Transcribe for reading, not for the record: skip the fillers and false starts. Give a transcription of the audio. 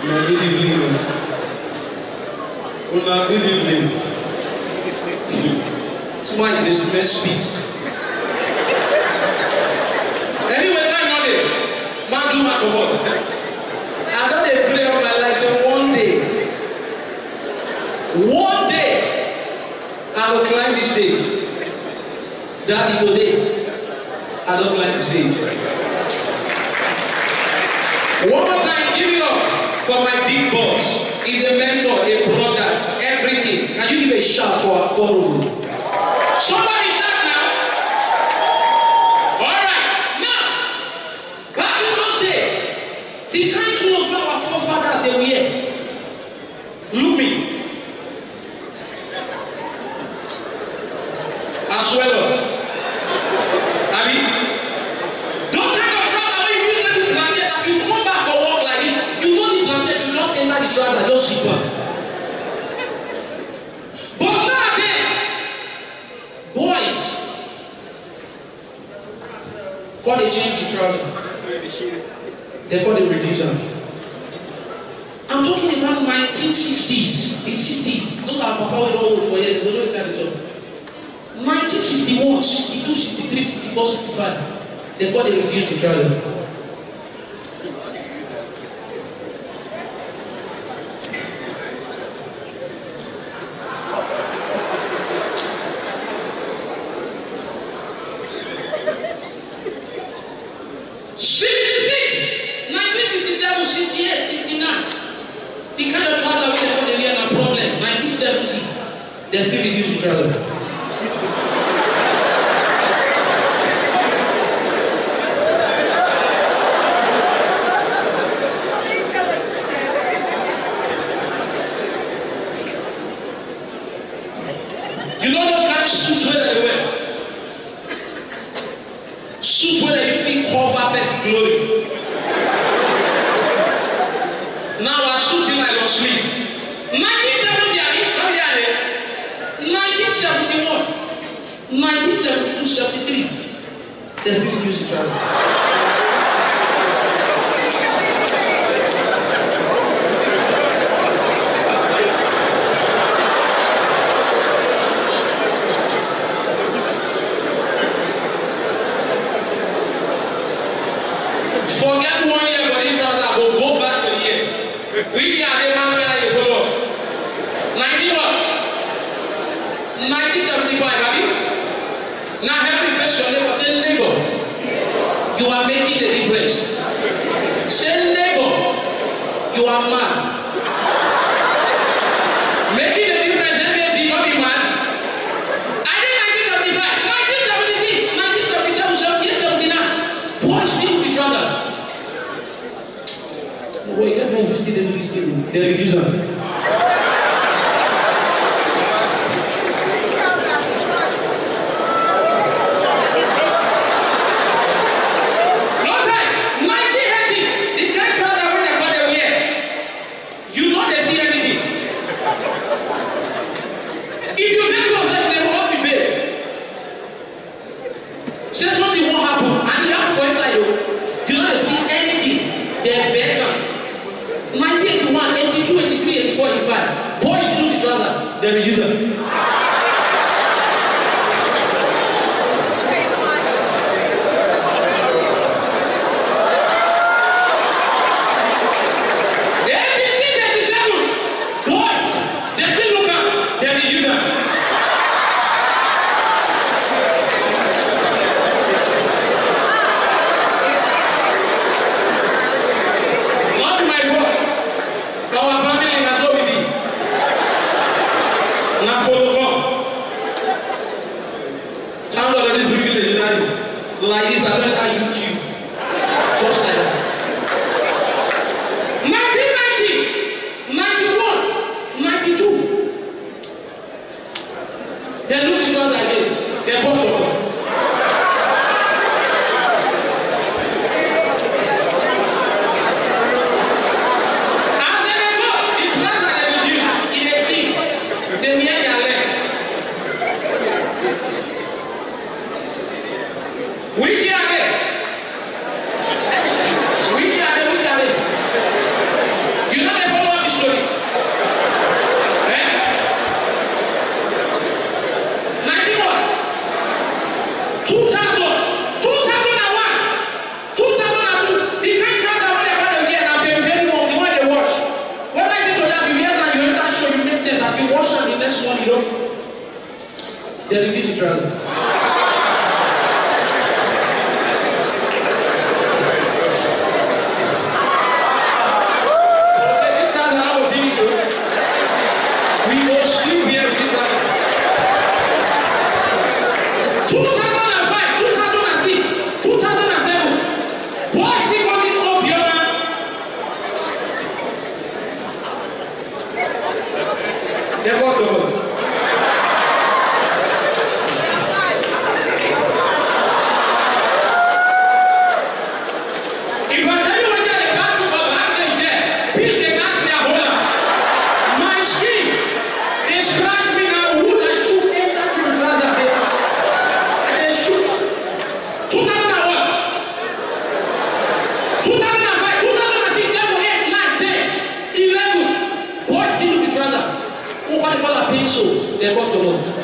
Good evening. Good evening. Smile this next speech. Anyway, time Monday. Man do my what? I don't pray of my life. So one day, I will climb this stage. Daddy, today, I don't climb the stage. One more time, give it up for my big boss. He's a mentor, a brother, everything. Can you give a shout for Apollo? Somebody shout now. All right, now, back in those days, the kind clothes where our forefathers they wear. Look me. As well. I mean, those kind of trousers when you use them to blanket, as you come back for work like this, you know the blanket, you just enter the trouser, just zip up. But nowadays, boys, call they change the trouser. They call it reducer. I'm talking about 1960s, the 60s. Those are Papa with all old for years, they don't know inside the top. 1961, 62, 63, 64, 65. They call it reduce the trouser. The kind of trouser we have got a problem. 1970, they still reduce the trouser. You know those kind of suits where they wear? Suits where you feel cover best glory. Now I should be like your sleep. 1970, 1971, 1972, 73. They still use the trouser. Forget 1 year for this trouser, but go back to the year. Which year are they man when I follow? 1975, have you? Now help me face your neighbor. Say neighbor, you are making the difference. Say neighbor, you are mad. Making the difference, MAD, not be mad. I did 1975, 1976, 1977, 79. Boys need each other. Boy, you can't move still into this thing. They reduce them. No time. 1980. The kind trouser when they got them here. You know they see anything. If you get to them, they will not be big. Say something won't happen, and you have to go inside you. You know they see anything. They're better. 1981, 82, 83, 84, 85. Boys do the trouser. They reduce them. The 86, 87. Boys, they still look up. They reduce them. Not my fault. Our family has what we did. Now follow come. so, they cut the mouth.